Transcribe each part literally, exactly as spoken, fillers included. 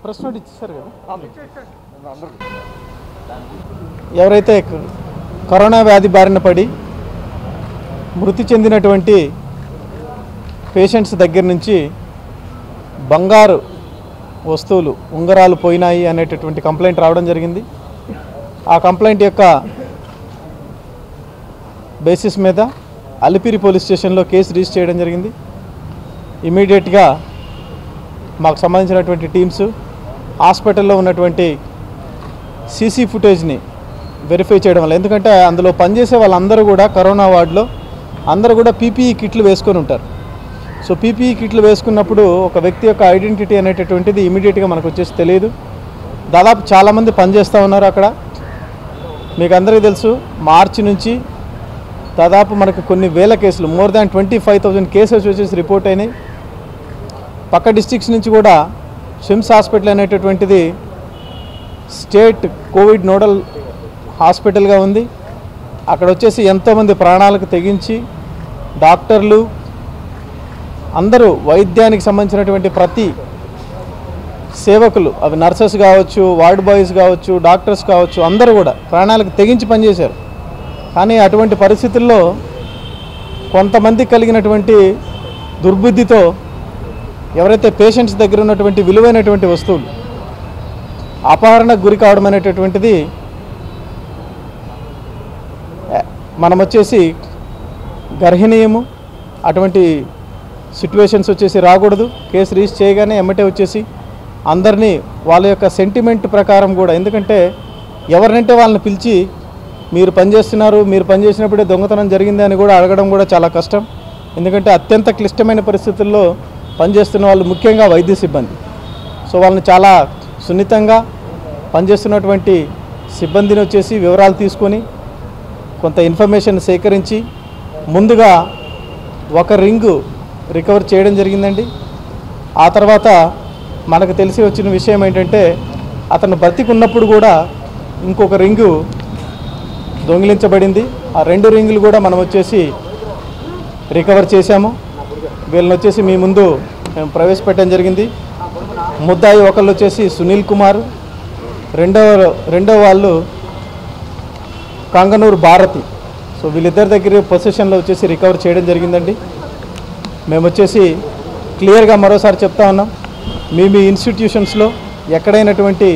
Press note ఇచ్చేసారు కదా. ఎవరైతే కరోనా వ్యాధి బారిన పడి మృతి చెందినటువంటి పేషెంట్స్ దగ్గర నుంచి బంగారు వస్తువులు ఉంగరాలు పోయినాయి అనేటటువంటి కంప్లైంట్ రావడం జరిగింది. ఆ కంప్లైంట్ యొక్క బేసిస్ మీద అలిపిరి పోలీస్ స్టేషన్లో కేసు రిజిస్టర్ చేయడం జరిగింది. ఇమీడియట్గా మాకు సంబంధించినటువంటి టీమ్స్ హాస్పిటల్లో ఉన్నటువంటి సీసీ ఫుటేజ్ని వెరిఫై చేయడం వల్ల, ఎందుకంటే అందులో పనిచేసే వాళ్ళందరూ కూడా కరోనా వార్డులో అందరూ కూడా పీపీఈ కిట్లు వేసుకొని ఉంటారు. సో పీపీఈ కిట్లు వేసుకున్నప్పుడు ఒక వ్యక్తి యొక్క ఐడెంటిటీ అనేటటువంటిది ఇమీడియట్గా మనకు వచ్చేసి తెలియదు. దాదాపు చాలామంది పనిచేస్తూ ఉన్నారు అక్కడ. మీకు అందరికీ తెలుసు, మార్చి నుంచి దాదాపు మనకు కొన్ని వేల కేసులు, more than twenty five thousand cases వచ్చేసి రిపోర్ట్ అయినాయి. పక్క డిస్ట్రిక్ట్స్ నుంచి కూడా స్విమ్స్ హాస్పిటల్ అనేటటువంటిది స్టేట్ కోవిడ్ నోడల్ హాస్పిటల్గా ఉంది. అక్కడ వచ్చేసి ఎంతోమంది ప్రాణాలకు తెగించి డాక్టర్లు అందరూ వైద్యానికి సంబంధించినటువంటి ప్రతి సేవకులు, అవి నర్సెస్ కావచ్చు, వార్డ్ బాయ్స్ కావచ్చు, డాక్టర్స్ కావచ్చు, అందరూ కూడా ప్రాణాలకు తెగించి పనిచేశారు. కానీ అటువంటి పరిస్థితుల్లో కొంతమంది కలిగినటువంటి దుర్బుద్ధితో ఎవరైతే పేషెంట్స్ దగ్గర ఉన్నటువంటి విలువైనటువంటి వస్తువులు అపహరణకు గురి కావడం అనేటటువంటిది మనం వచ్చేసి గర్హనీయము. అటువంటి సిట్యువేషన్స్ వచ్చేసి రాకూడదు. కేసు రిజిస్టర్ చేయగానే ఎమ్మటే వచ్చేసి అందరినీ వాళ్ళ యొక్క సెంటిమెంట్ ప్రకారం కూడా, ఎందుకంటే ఎవరినంటే వాళ్ళని పిలిచి మీరు పనిచేస్తున్నారు, మీరు పనిచేసినప్పుడే దొంగతనం జరిగింది అని కూడా అడగడం కూడా చాలా కష్టం. ఎందుకంటే అత్యంత క్లిష్టమైన పరిస్థితుల్లో పనిచేస్తున్న వాళ్ళు ముఖ్యంగా వైద్య సిబ్బంది. సో వాళ్ళని చాలా సున్నితంగా పనిచేస్తున్నటువంటి సిబ్బందిని వచ్చేసి వివరాలు తీసుకొని కొంత ఇన్ఫర్మేషన్ సేకరించి ముందుగా ఒక రింగు రికవర్ చేయడం జరిగిందండి. ఆ తర్వాత మనకు తెలిసి వచ్చిన విషయం ఏంటంటే అతను బతికున్నప్పుడు కూడా ఇంకొక రింగు దొంగిలించబడింది. ఆ రెండు రింగులు కూడా మనం వచ్చేసి రికవర్ చేశాము. వీళ్ళని వచ్చేసి మీ ముందు మేము ప్రవేశపెట్టడం జరిగింది. ముద్దాయి ఒకళ్ళు వచ్చేసి సునీల్ కుమార్, రెండవ రెండవ వాళ్ళు కంగనూరు భారతి. సో వీళ్ళిద్దరి దగ్గర పొజిషన్లో వచ్చేసి రికవర్ చేయడం జరిగిందండి. మేము వచ్చేసి క్లియర్గా మరోసారి చెప్తా ఉన్నాం, మీ మీ ఇన్స్టిట్యూషన్స్లో ఎక్కడైనటువంటి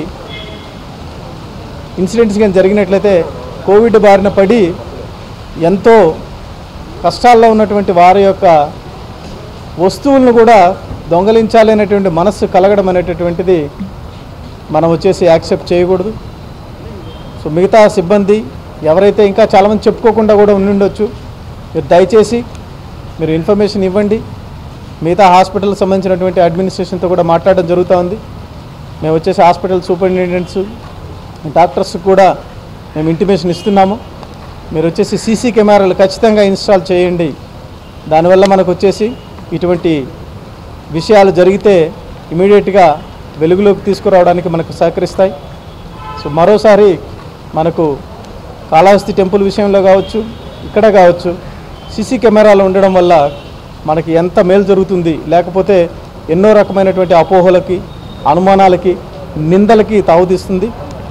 ఇన్సిడెంట్స్ కానీ జరిగినట్లయితే కోవిడ్ బారిన పడి ఎంతో కష్టాల్లో ఉన్నటువంటి వారి యొక్క వస్తువులను కూడా దొంగలించాలి అనేటువంటి మనస్సు కలగడం అనేటటువంటిది మనం వచ్చేసి యాక్సెప్ట్ చేయకూడదు. సో మిగతా సిబ్బంది ఎవరైతే ఇంకా చాలామంది చెప్పుకోకుండా కూడా ఉండి మీరు దయచేసి మీరు ఇన్ఫర్మేషన్ ఇవ్వండి. మిగతా హాస్పిటల్కి సంబంధించినటువంటి అడ్మినిస్ట్రేషన్తో కూడా మాట్లాడడం జరుగుతూ ఉంది. మేము వచ్చేసి హాస్పిటల్ సూపరింటెండెంట్స్, డాక్టర్స్ కూడా మేము ఇంటిమేషన్ ఇస్తున్నాము. మీరు వచ్చేసి సీసీ కెమెరాలు ఖచ్చితంగా ఇన్స్టాల్ చేయండి. దానివల్ల మనకు వచ్చేసి ఇటువంటి విషయాలు జరిగితే ఇమీడియట్గా వెలుగులోకి తీసుకురావడానికి మనకు సహకరిస్తాయి. సో మరోసారి మనకు కాళహస్తి టెంపుల్ విషయంలో కావచ్చు, ఇక్కడ కావచ్చు, సీసీ కెమెరాలు ఉండడం వల్ల మనకి ఎంత మేలు జరుగుతుంది, లేకపోతే ఎన్నో రకమైనటువంటి అపోహలకి, అనుమానాలకి, నిందలకి తావుతీస్తుంది.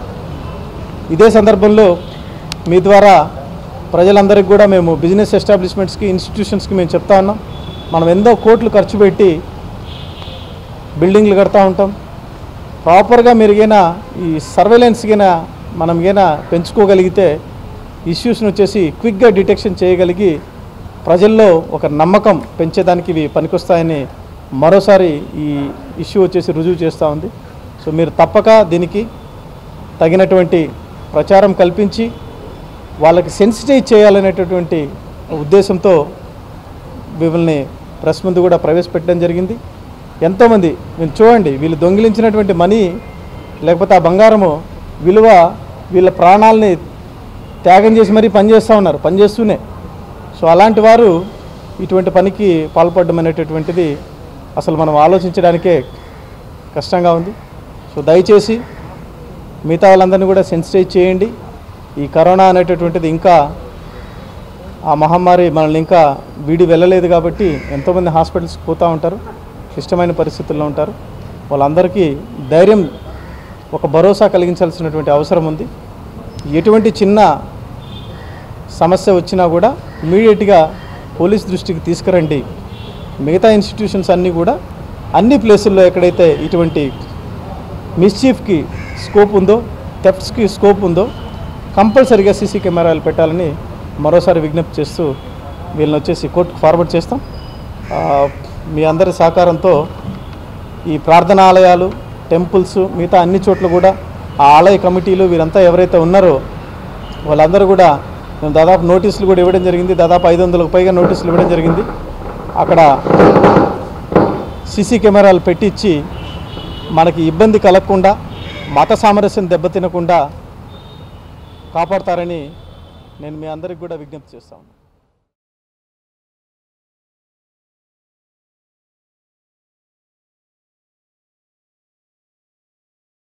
ఇదే సందర్భంలో మీ ద్వారా ప్రజలందరికీ కూడా మేము బిజినెస్ ఎస్టాబ్లిష్మెంట్స్కి, ఇన్స్టిట్యూషన్స్కి మేము చెప్తా ఉన్నాం, మనం ఎంతో కోట్లు ఖర్చు పెట్టి బిల్డింగ్లు కడతా ఉంటాం. ప్రాపర్గా మెరుగైనా ఈ సర్వేలెన్స్ గినా మనం గినా పెంచుకోగలిగితే ఇష్యూస్ని వచ్చేసి క్విక్గా డిటెక్షన్ చేయగలిగి ప్రజల్లో ఒక నమ్మకం పెంచేదానికి ఇవి పనికొస్తాయని మరోసారి ఈ ఇష్యూ వచ్చేసి రుజువు చేస్తూ ఉంది. సో మీరు తప్పక దీనికి తగినటువంటి ప్రచారం కల్పించి వాళ్ళకి సెన్సిటైజ్ చేయాలనేటటువంటి ఉద్దేశంతో వీళ్ళని ప్రెస్ ముందు కూడా ప్రవేశపెట్టడం జరిగింది. ఎంతోమంది మీరు చూడండి, వీళ్ళు దొంగిలించినటువంటి మనీ లేకపోతే ఆ బంగారము విలువ వీళ్ళ ప్రాణాలని త్యాగం చేసి మరీ పనిచేస్తూ ఉన్నారు, పనిచేస్తూనే. సో అలాంటి వారు ఇటువంటి పనికి పాల్పడడం అనేటటువంటిది అసలు మనం ఆలోచించడానికే కష్టంగా ఉంది. సో దయచేసి మిగతా వాళ్ళందరినీ కూడా సెన్సిటైజ్ చేయండి. ఈ కరోనా అనేటటువంటిది ఇంకా ఆ మహమ్మారి మనల్ని ఇంకా వీడి వెళ్ళలేదు కాబట్టి ఎంతోమంది హాస్పిటల్స్కి పోతూ ఉంటారు, క్లిష్టమైన పరిస్థితుల్లో ఉంటారు. వాళ్ళందరికీ ధైర్యం, ఒక భరోసా కలిగించాల్సినటువంటి అవసరం ఉంది. ఎటువంటి చిన్న సమస్య వచ్చినా కూడా ఇమీడియట్గా పోలీస్ దృష్టికి తీసుకురండి. మిగతా ఇన్స్టిట్యూషన్స్ అన్నీ కూడా అన్ని ప్లేసుల్లో ఎక్కడైతే ఇటువంటి మిస్చీఫ్కి స్కోప్ ఉందో, థెఫ్ట్స్కి స్కోప్ ఉందో కంపల్సరీగా సీసీ కెమెరాలు పెట్టాలని మరోసారి విజ్ఞప్తి చేస్తూ వీళ్ళని వచ్చేసి కోర్టుకు ఫార్వర్డ్ చేస్తాం. మీ అందరి సహకారంతో ఈ ప్రార్థనాలయాలు, టెంపుల్స్, మిగతా అన్ని చోట్ల కూడా ఆ ఆలయ కమిటీలు వీరంతా ఎవరైతే ఉన్నారో వాళ్ళందరూ కూడా మేము దాదాపు నోటీసులు కూడా ఇవ్వడం జరిగింది. దాదాపు ఐదు వందలకు పైగా నోటీసులు ఇవ్వడం జరిగింది. అక్కడ సీసీ కెమెరాలు పెట్టించి మనకి ఇబ్బంది కలగకుండా, మత సామరస్యం దెబ్బతినకుండా కాపాడతారని నేను మీ అందరికి కూడా విజ్ఞప్తి చేస్తాను.